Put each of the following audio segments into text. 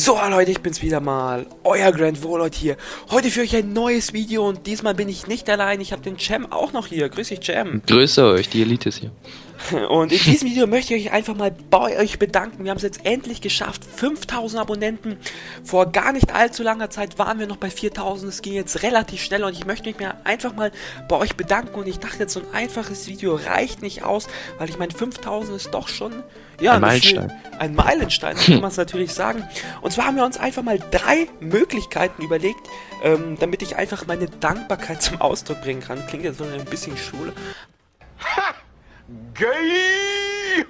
So Leute, ich bin's wieder mal, euer Grand Warlord hier. Heute führe ich ein neues Video und diesmal bin ich nicht allein, ich habe den Cem auch noch hier. Grüß dich, Cem. Grüße euch, die Elite ist hier. Und in diesem Video möchte ich euch einfach mal bei euch bedanken. Wir haben es jetzt endlich geschafft, 5000 Abonnenten. Vor gar nicht allzu langer Zeit waren wir noch bei 4000, es ging jetzt relativ schnell und ich möchte mich einfach mal bei euch bedanken. Und ich dachte jetzt, so ein einfaches Video reicht nicht aus, weil ich meine 5000 ist doch schon... Ja, ein Meilenstein. Ein Meilenstein, so kann man es natürlich sagen. Und zwar haben wir uns einfach mal 3 Möglichkeiten überlegt, damit ich einfach meine Dankbarkeit zum Ausdruck bringen kann. Klingt jetzt so ein bisschen Schule. Ha! Geil!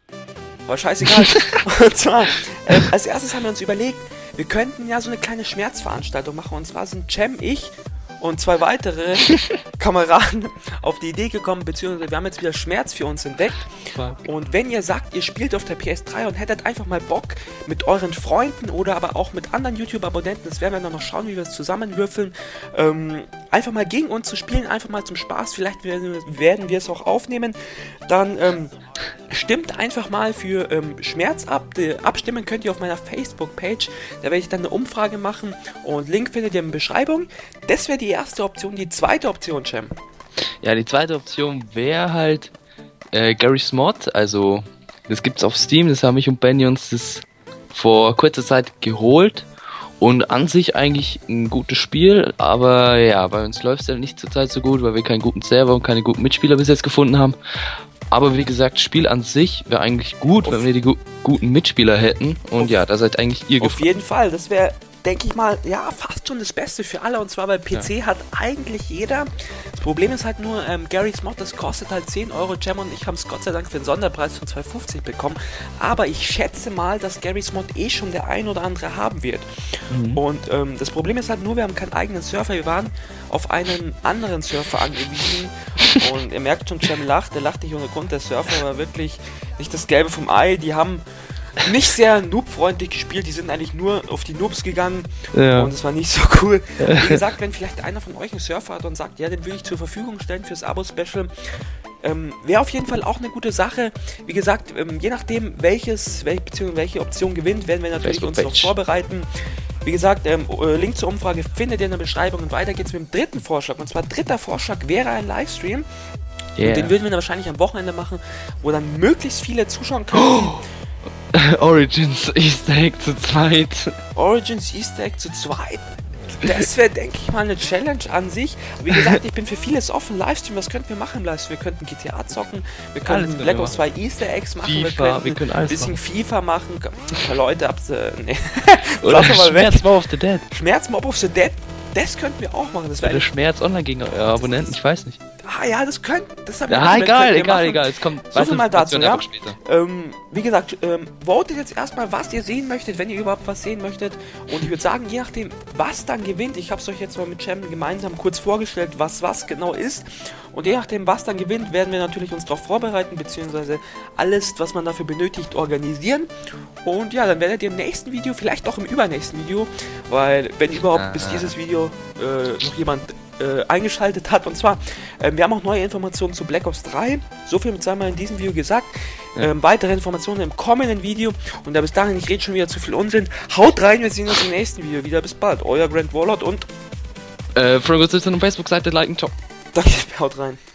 Aber scheißegal. Und zwar, als erstes haben wir uns überlegt, wir könnten ja so eine kleine Schmerzveranstaltung machen. Und zwar sind Cem, ich und 2 weitere Kameraden auf die Idee gekommen, beziehungsweise wir haben jetzt wieder Schmerz für uns entdeckt. Und wenn ihr sagt, ihr spielt auf der PS3 und hättet einfach mal Bock mit euren Freunden oder aber auch mit anderen YouTube-Abonnenten, das werden wir dann noch schauen, wie wir es zusammenwürfeln, einfach mal gegen uns zu spielen, einfach mal zum Spaß, vielleicht werden wir es auch aufnehmen, dann stimmt einfach mal für Schmerz ab. Abstimmen könnt ihr auf meiner Facebook-Page, da werde ich dann eine Umfrage machen und Link findet ihr in der Beschreibung. Das wäre die erste Option. Die zweite Option, Cem. Ja, die zweite Option wäre halt Garry's Mod, also das gibt's auf Steam, das haben ich und Benny uns das vor kurzer Zeit geholt und an sich eigentlich ein gutes Spiel, aber ja, bei uns läuft es ja nicht zurzeit so gut, weil wir keinen guten Server und keine guten Mitspieler bis jetzt gefunden haben. Aber wie gesagt, Spiel an sich wäre eigentlich gut, wenn wir die guten Mitspieler hätten und ja, da seid eigentlich ihr gefragt. Auf jeden Fall, das wäre, denke ich mal, ja, fast schon das Beste für alle. Und zwar, weil PC hat eigentlich jeder. Das Problem ist halt nur, Garry's Mod, das kostet halt 10 Euro. Cem und ich haben es Gott sei Dank für einen Sonderpreis von 2,50 bekommen. Aber ich schätze mal, dass Garry's Mod schon der ein oder andere haben wird. Und das Problem ist halt nur, wir haben keinen eigenen Surfer. Wir waren auf einen anderen Surfer angewiesen. Und ihr merkt schon, Cem lacht. Der lacht nicht ohne Grund. Der Surfer war wirklich nicht das Gelbe vom Ei. Die haben nicht sehr noob-freundlich gespielt, die sind eigentlich nur auf die Noobs gegangen und es war nicht so cool. Wie gesagt, wenn vielleicht einer von euch einen Surfer hat und sagt, ja, den will ich zur Verfügung stellen fürs Abo-Special, wäre auf jeden Fall auch eine gute Sache. Wie gesagt, je nachdem, welche Option gewinnt, werden wir natürlich uns noch vorbereiten. Wie gesagt, Link zur Umfrage findet ihr in der Beschreibung und weiter geht's mit dem dritten Vorschlag. Und zwar dritter Vorschlag wäre ein Livestream. Und den würden wir dann wahrscheinlich am Wochenende machen, wo dann möglichst viele zuschauen können. Origins Easter Egg zu zweit. Origins Easter Egg zu zweit? Das wäre, denke ich mal, eine Challenge an sich. Wie gesagt, ich bin für vieles offen. Livestream, was könnten wir machen im Livestream? Wir könnten GTA zocken, wir könnten Black Ops 2 Easter Eggs machen, wir können ein bisschen FIFA machen. Leute, nee. Oder Schmerz Mob of the Dead. Schmerz Mob of the Dead, das könnten wir auch machen. Das wäre Schmerz online gegen eure Abonnenten, ich weiß nicht. Ah ja, das könnte... Ja, egal, es kommt... So viel mal dazu, ja. Wie gesagt, votet jetzt erstmal, was ihr sehen möchtet, wenn ihr überhaupt was sehen möchtet. Und ich würde sagen, je nachdem, was dann gewinnt, ich habe es euch jetzt mal mit Cem gemeinsam kurz vorgestellt, was genau ist. Und je nachdem, was dann gewinnt, werden wir natürlich uns darauf vorbereiten, beziehungsweise alles, was man dafür benötigt, organisieren. Und ja, dann werdet ihr im nächsten Video, vielleicht auch im übernächsten Video, weil wenn überhaupt bis dieses Video noch jemand eingeschaltet hat. Und zwar, wir haben auch neue Informationen zu Black Ops 3. So viel sei mal in diesem Video gesagt. Weitere Informationen im kommenden Video. Und da bis dahin, ich rede schon wieder zu viel Unsinn. Haut rein, wir sehen uns im nächsten Video wieder. Bis bald. Euer Grand Warlord und Frogos auf Facebook-Seite liken, ciao. Danke, haut rein.